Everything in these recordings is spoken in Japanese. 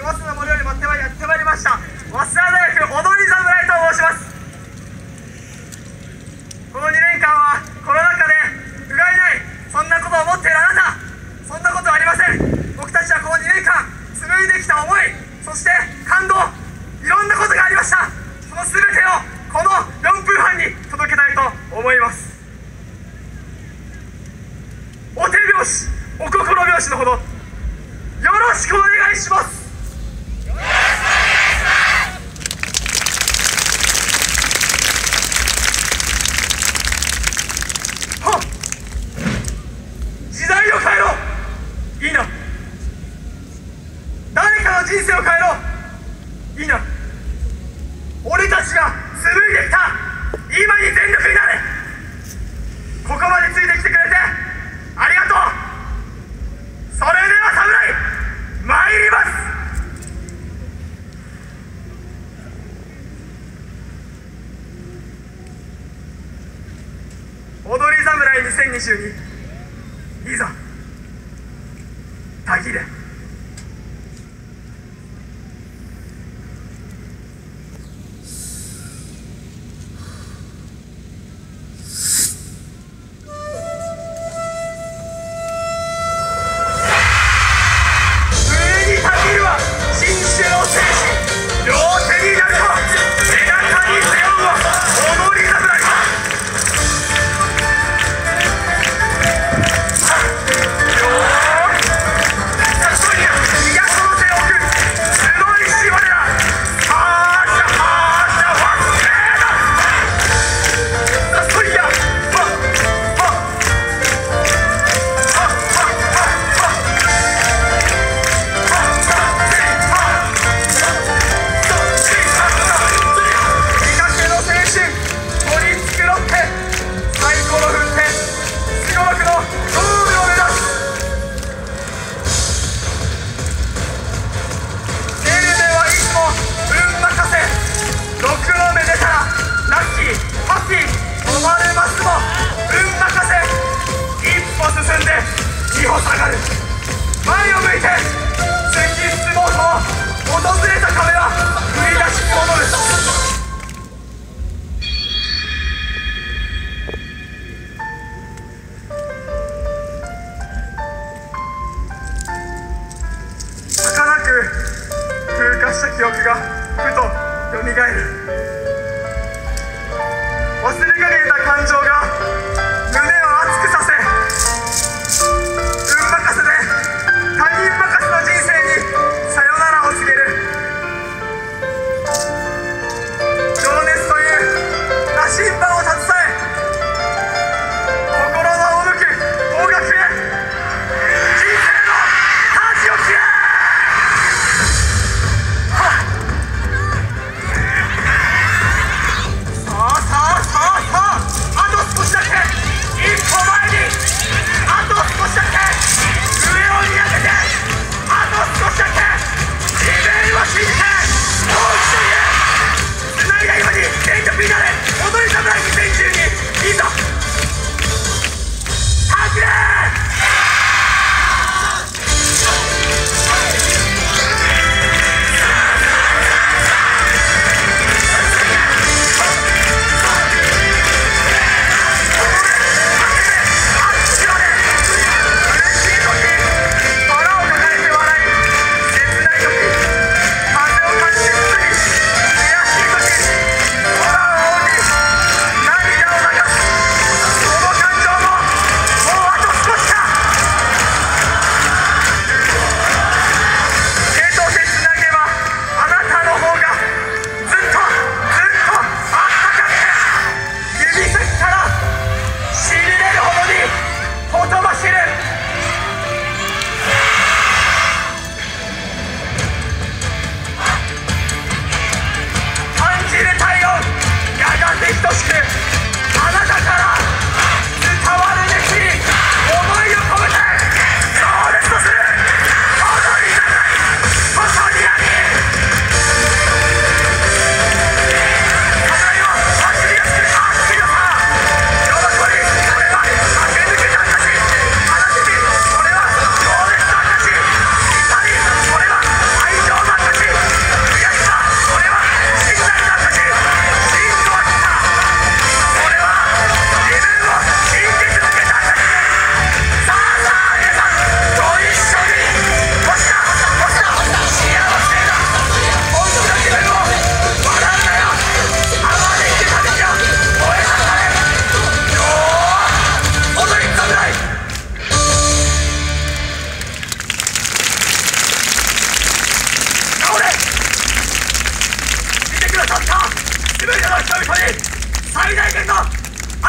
早稲田森よりやってまいりました早稲田大学踊り侍と申します。この2年間はコロナ禍で不甲斐ない、そんなことを思っているあなた、そんなことはありません。僕たちはこの2年間紡いできた思い、そして感動、いろんなことがありました。その全てをこの4分半に届けたいと思います。お手拍子、お心拍子のほどよろしくお願いします。時代を変えろ、いいな。誰かの人生を変えろ、いいな。俺たちが紡いできた今に全力になれ。ここまでついてきてくれてありがとう。それでは侍参ります。踊り侍2022、いざたぎれ。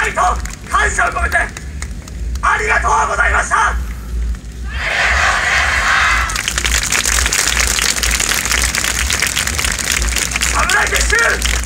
愛と感謝を込めてありがとうございました。侍撤収。